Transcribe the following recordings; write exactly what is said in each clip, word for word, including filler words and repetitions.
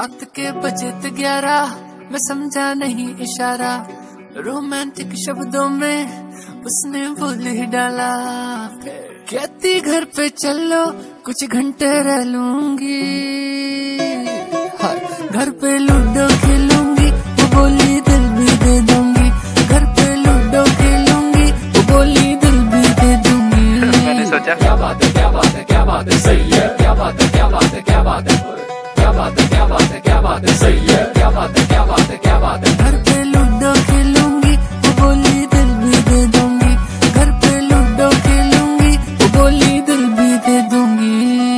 रात के बजे ग्यारह मैं समझा नहीं इशारा, रोमांटिक शब्दों में उसने बोल ही डाला। कहती घर पे चलो कुछ घंटे रह लूंगी, घर पे लूडो खेलूंगी, वो बोली दिल भी दे दूंगी। घर पे लूडो खेलूंगी, वो बोली दिल भी दे दूंगी। मैंने सोचा क्या बात है क्या बात है क्या बात है सही है, क्या बात है क्या बात है क्या बात है, क्या बात है क्या बात है क्या बात है सही है, क्या बात है क्या बात है क्या बात है। घर पे लूडो खेलूंगी, वो बोली दिल भी दे दूंगी। घर पे लूडो खेलूंगी, वो बोली दिल भी दे दूंगी।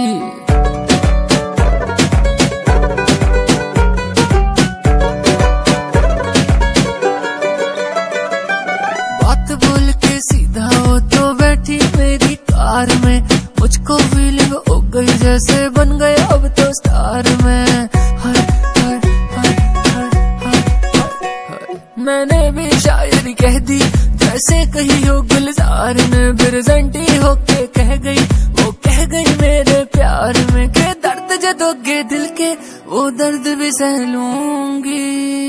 बात बोल के सीधा हो तो बैठी मेरी कार में, मुझको फीलिंग हो गई जैसे बन गए अब तो स्टार में। हाय हाय हाय हाय हाय हाय, मैंने भी शायरी कह दी जैसे कही हो गुलजार ने, प्रेजेंटी होके कह गई वो कह गई मेरे प्यार में। के दर्द जदोगे दिल के वो दर्द भी सह लूंगी।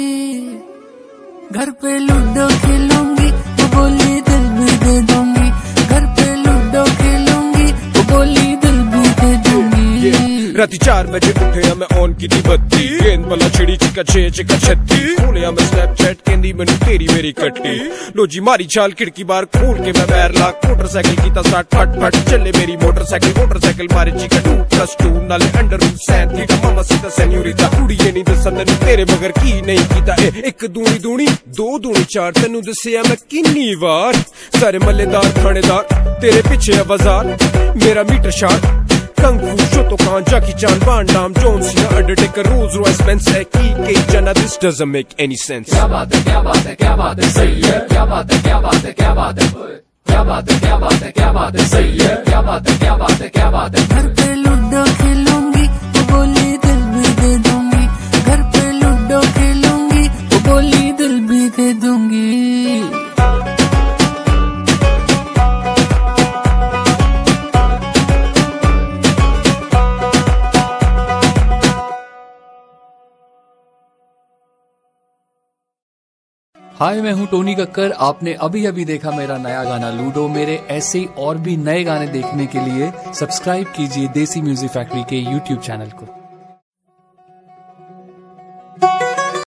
घर पे लूडो खेलूंगी, वो बोली दिल भी दे दूंगी। घर पे लूडो खेलूंगी, वो बोली दिल भी दे दूंगी। राती चार बजे उठे मैं ऑन की दी बत्ती, गेंद बला छिड़ी चिका छे चिका छत्ती, खोलिया मैं स्नैपचैट कहंदी मैनू तेरी मेरी कट्टी। लो जी मारी चाल खिड़की बार खोल के मैं पैर लाक, मोटरसाइकिल कीता स्टार्ट फट फट चले मेरी मोटरसाइकिल। मोटरसाइकिल मारे चिका टू प्लस टू नाले अंडर रूट सैन थीटा मामा सीता सेन्यूरिटा। कुड़िए नहीं दसा तैनू तेरे मगर की नहीं कीता ए, एक दूनी दूनी दो दूनी चार, तैनू दसिया मैं किन्नी वार। सारे मल्लेदार थानेदार तेरे पीछे बाजार, मेरा metre short kung fu Shotokan Jackie Chan Van Damme John Cena Undertaker Rolls Royce Benz है की के जना। This doesn't make any sense. क्या बात है क्या बात है क्या बात है सही है, क्या बात है क्या बात है क्या बात है, क्या बात है क्या बात है क्या बात है सही है, क्या बात है क्या बात है क्या बात है। घर पे लूडो खेलूंगी, वो बोली दिल भी दे दूंगी। घर पे लूडो खेलूंगी, वो बोली दिल भी दे दूंगी। हाय, मैं हूं टोनी कक्कर। आपने अभी अभी देखा मेरा नया गाना लूडो। मेरे ऐसे और भी नए गाने देखने के लिए सब्सक्राइब कीजिए देसी म्यूजिक फैक्ट्री के यूट्यूब चैनल को।